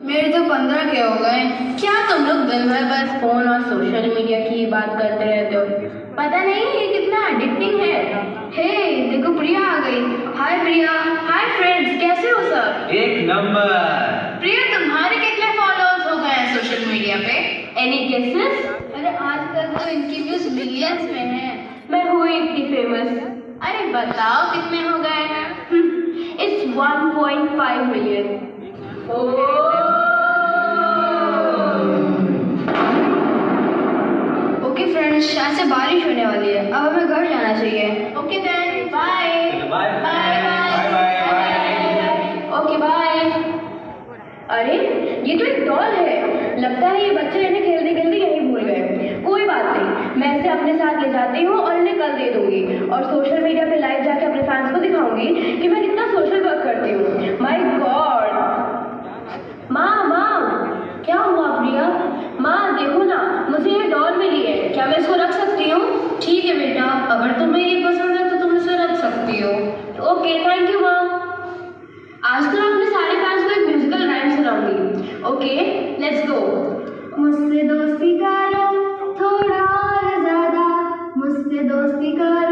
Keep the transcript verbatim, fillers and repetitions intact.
मेरे तो पंद्रह के हो गए। क्या तुम लोग दिन भर बस फोन और सोशल मीडिया की बात करते रहते हो? पता नहीं ये कितना एडिक्टिंग है। हे देखो प्रिया आ गई। हाय प्रिया। हाय फ्रेंड्स, कैसे हो सब? एक नंबर। प्रिया तुम्हारे कितने फॉलोअर्स हो गए हैं सोशल मीडिया पे? Any guesses? अरे आजकल तो इनकी व्यूज मिलियंस में है। मैं हुई इतनी फेमस। अरे बताओ कितने हो गए हैं? It's one point five million. Okay friends, शायद से बारिश होने वाली है। अब हमें घर जाना चाहिए। Okay then bye bye bye bye. Okay bye. अरे ये तो एक डॉल है। लगता है ये बच्चे इन्हें खेलते खेलते यहीं भूल गए। कोई बात नहीं, मैं इसे अपने साथ ले जाती हूँ और इन्हें कल दे दूंगी और सोशल मीडिया पे लाइव जाके अपने फैंस को दिखाऊंगी कि मैं कितना सोशल वर्क करती हूँ। My God. माँ माँ क्या हुआ प्रिया? माँ देखो ना, मुझे ये डॉल मिली है, क्या मैं इसको रख सकती हूँ? ठीक है बेटा, अगर तुम्हें ये पसंद है तो तुम इसे रख सकती हो। ओके थैंक यू माँ। आज तो मैं अपने सारे फैंस को एक म्यूजिकल राइम सुनाऊंगी। Okay let's go. मुझसे दोस्ती करो थोड़ा और ज्यादा, मुझसे दोस्ती करो